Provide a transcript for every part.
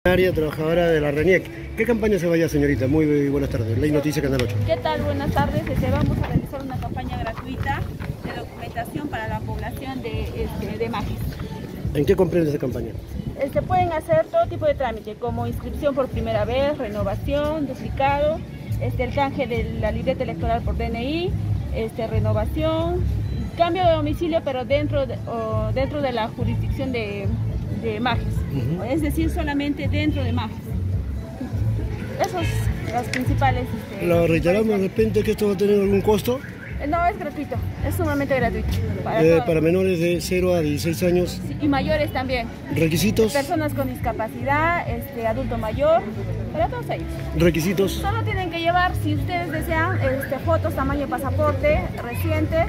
Trabajadora de la RENIEC. ¿Qué campaña se vaya, señorita? Muy buenas tardes. Ley Noticia Canal 8. ¿Qué tal? Buenas tardes. Vamos a realizar una campaña gratuita de documentación para la población de Magis. ¿En qué comprende esa campaña? Pueden hacer todo tipo de trámite, como inscripción por primera vez, renovación, duplicado, el canje de la libreta electoral por DNI, renovación, cambio de domicilio, pero dentro de la jurisdicción de Magis, es decir, solamente dentro de Magis. Esos son los principales. ¿Lo reiteramos de repente que esto va a tener algún costo? No, es gratuito, es sumamente gratuito. Para menores de 0 a 16 años. Sí, y mayores también. ¿Requisitos? Personas con discapacidad, adulto mayor, para todos ellos. ¿Requisitos? Solo tienen que llevar, si ustedes desean, fotos tamaño pasaporte, recientes,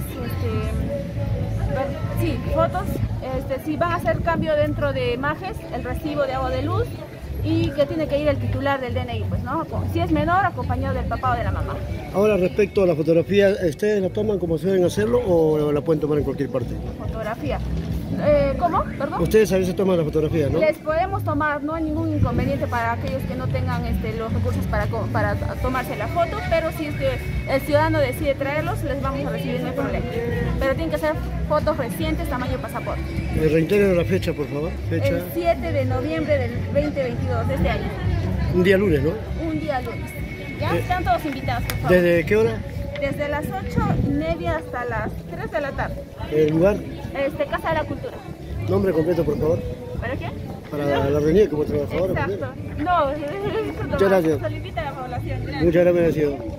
sí, fotos, si van a hacer cambio dentro de Magis, el recibo de agua de luz, y que tiene que ir el titular del DNI, pues, ¿no? Si es menor, acompañado del papá o de la mamá. Ahora, respecto a la fotografía, ¿ustedes la toman como se deben hacerlo o la pueden tomar en cualquier parte? Fotografía. ¿Cómo? ¿Perdón? Ustedes a veces toman la fotografía, ¿no? Les podemos tomar, no hay ningún inconveniente para aquellos que no tengan los recursos para tomarse la foto, pero si el ciudadano decide traerlos, les vamos a recibir, no hay problema. Pero tienen que ser fotos recientes, tamaño pasaporte. Reiteren la fecha, por favor. Fecha. El 7 de noviembre del 2022, de este año. Un día lunes, ¿no? Un día lunes. ¿Ya? Están todos invitados, por favor. ¿Desde qué hora? Desde las 8:30 hasta las 3 de la tarde. ¿El lugar? Casa de la Cultura. Nombre completo, por favor. ¿Para qué? Para la RENIEC como trabajadora. Exacto. No, muchas gracias. Solicita a la población. Gracias. Muchas gracias.